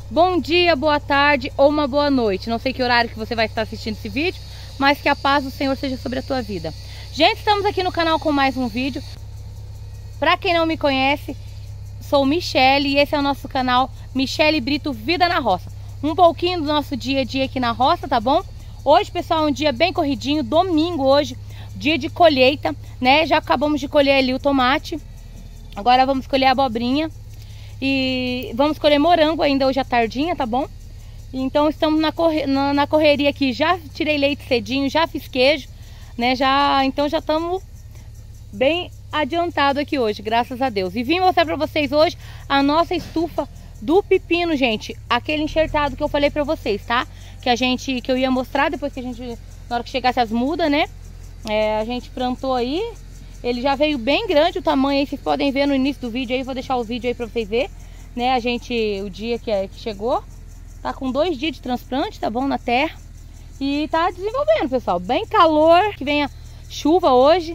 Bom dia, boa tarde ou uma boa noite. Não sei que horário que você vai estar assistindo esse vídeo, mas que a paz do Senhor seja sobre a tua vida. Gente, estamos aqui no canal com mais um vídeo. Para quem não me conhece, sou Michele e esse é o nosso canal Michele Brito Vida na Roça. Um pouquinho do nosso dia a dia aqui na roça, tá bom? Hoje, pessoal, é um dia bem corridinho, domingo hoje, dia de colheita, né? Já acabamos de colher ali o tomate. Agora vamos colher a abobrinha. E vamos colher morango ainda hoje à tardinha, tá bom? Então estamos na correria aqui. Já tirei leite cedinho, já fiz queijo, né? Então já estamos bem adiantado aqui hoje, graças a Deus. E vim mostrar pra vocês hoje a nossa estufa do pepino, gente. Aquele enxertado que eu falei pra vocês, tá? Que eu ia mostrar depois que na hora que chegasse as mudas, né? A gente plantou aí. Ele já veio bem grande o tamanho aí, vocês podem ver no início do vídeo aí, vou deixar o vídeo aí pra vocês verem, né? O dia que chegou, tá com 2 dias de transplante, tá bom, na terra. E tá desenvolvendo, pessoal, bem calor, que venha chuva hoje,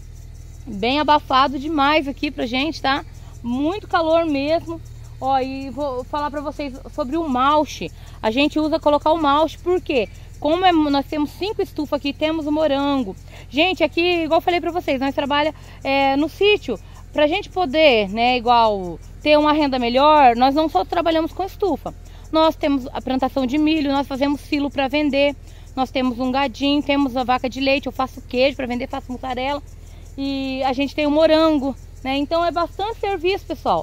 bem abafado demais aqui pra gente, tá? Muito calor mesmo. Ó, e vou falar pra vocês sobre o malte. A gente usa colocar o malte, por quê? Como nós temos 5 estufas aqui, temos o morango. Gente, aqui, igual eu falei pra vocês, nós trabalhamos no sítio. Pra gente poder, né, igual ter uma renda melhor, nós não só trabalhamos com estufa. Nós temos a plantação de milho, nós fazemos silo para vender. Nós temos um gadinho, temos a vaca de leite, eu faço queijo para vender, faço mussarela. E a gente tem o morango, né? Então é bastante serviço, pessoal.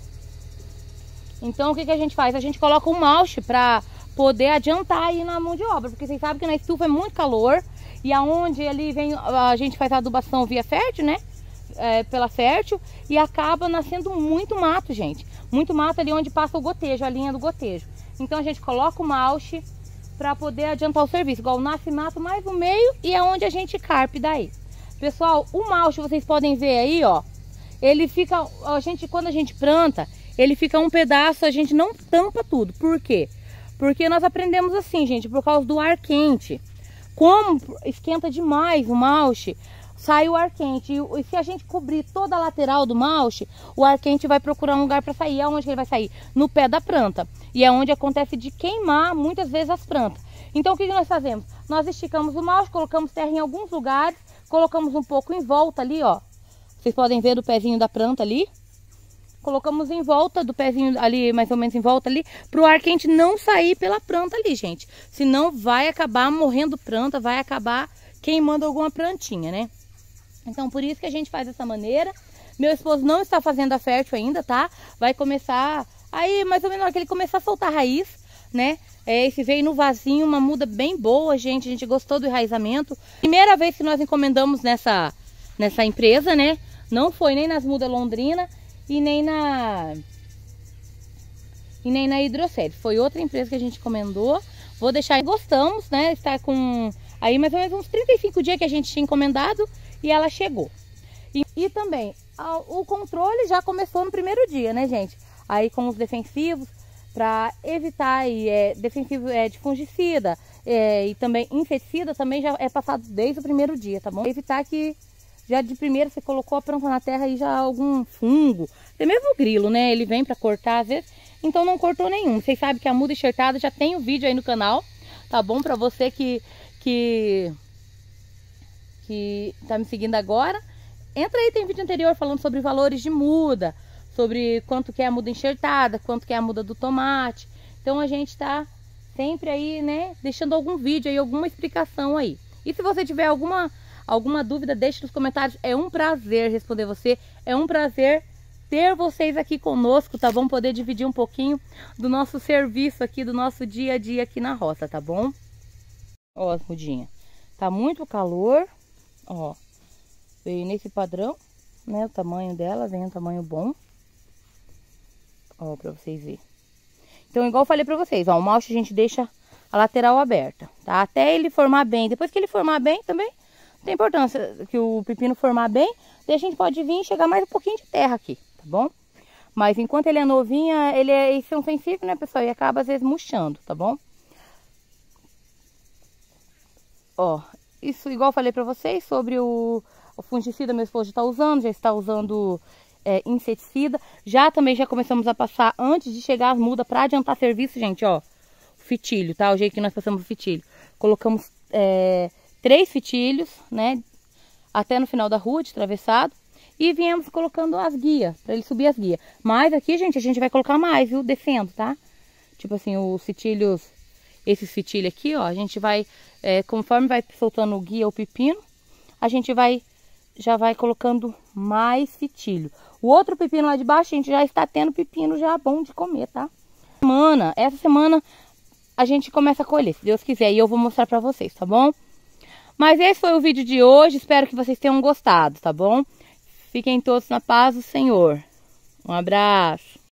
Então o que a gente faz? A gente coloca um malte pra poder adiantar aí na mão de obra, porque vocês sabem que na estufa é muito calor e aonde ali a gente faz a adubação via fértil, né? Pela fértil, e acaba nascendo muito mato, gente. Muito mato ali onde passa o gotejo, a linha do gotejo. Então a gente coloca o malte para poder adiantar o serviço. Igual nasce mato mais no meio e é onde a gente carpe daí. Pessoal, o malte vocês podem ver aí, ó. Ele fica, quando a gente planta, ele fica um pedaço, a gente não tampa tudo. Por quê? Porque nós aprendemos assim, gente, por causa do ar quente. Como esquenta demais o malte, sai o ar quente. E se a gente cobrir toda a lateral do malte, o ar quente vai procurar um lugar para sair. Aonde que ele vai sair? No pé da planta. E é onde acontece de queimar muitas vezes as plantas. Então o que nós fazemos? Nós esticamos o malte, colocamos terra em alguns lugares, colocamos um pouco em volta ali, ó. Vocês podem ver do pezinho da planta ali. Colocamos em volta do pezinho ali, mais ou menos em volta ali, para o ar quente não sair pela planta ali, gente. Senão vai acabar morrendo planta, vai acabar queimando alguma plantinha, né? Então por isso que a gente faz dessa maneira. Meu esposo não está fazendo a fértil ainda, tá? Vai começar aí, mais ou menos na hora que ele começar a soltar a raiz, né? Esse veio no vasinho, uma muda bem boa, gente. A gente gostou do enraizamento. Primeira vez que nós encomendamos nessa empresa, né? Não foi nem nas mudas Londrina e nem na Hidrocele. Foi outra empresa que a gente encomendou. Vou deixar, gostamos, né? Está com aí mais ou menos uns 35 dias que a gente tinha encomendado e ela chegou. E também o controle já começou no primeiro dia, né, gente? Aí com os defensivos para evitar defensivo de fungicida e também inseticida também já é passado desde o primeiro dia, tá bom? Evitar que já de primeiro você colocou a planta na terra e já algum fungo, até mesmo o grilo, né? Ele vem para cortar às vezes, então não cortou nenhum. Vocês sabem que a muda enxertada já tem o vídeo aí no canal, tá bom? Para você que tá me seguindo agora, entra aí, tem vídeo anterior falando sobre valores de muda, sobre quanto que é a muda enxertada, quanto que é a muda do tomate. Então a gente tá sempre aí, né, deixando algum vídeo aí, alguma explicação aí. E se você tiver alguma dúvida, deixe nos comentários. É um prazer responder você. É um prazer ter vocês aqui conosco, tá bom? Poder dividir um pouquinho do nosso serviço aqui, do nosso dia a dia aqui na roça, tá bom? Ó as mudinhas. Tá muito calor, ó. Veio nesse padrão, né? O tamanho dela vem um tamanho bom. Ó, pra vocês verem. Então, igual eu falei pra vocês, ó, o malte a gente deixa a lateral aberta, tá? Até ele formar bem. Depois que ele formar bem também, tem importância que o pepino formar bem, daí a gente pode vir e chegar mais um pouquinho de terra aqui, tá bom? Mas enquanto ele é novinho, eles são sensíveis, né, pessoal? E acaba às vezes murchando, tá bom? Ó, isso igual eu falei pra vocês sobre o fungicida, meu esposo já está usando inseticida. Também já começamos a passar antes de chegar as mudas para adiantar serviço, gente, ó. O fitilho, tá? O jeito que nós passamos o fitilho. Colocamos 3 fitilhos, né? Até no final da rua, de atravessado. E viemos colocando as guias, para ele subir as guias. Mas aqui, gente, a gente vai colocar mais, viu? Descendo, tá? Tipo assim, os fitilhos, esses fitilhos aqui, ó. A gente vai, conforme vai soltando o guia, o pepino, a gente já vai colocando mais fitilho. O outro pepino lá de baixo, a gente já está tendo pepino já bom de comer, tá? Essa semana a gente começa a colher, se Deus quiser, e eu vou mostrar pra vocês, tá bom? Mas esse foi o vídeo de hoje, espero que vocês tenham gostado, tá bom? Fiquem todos na paz do Senhor. Um abraço.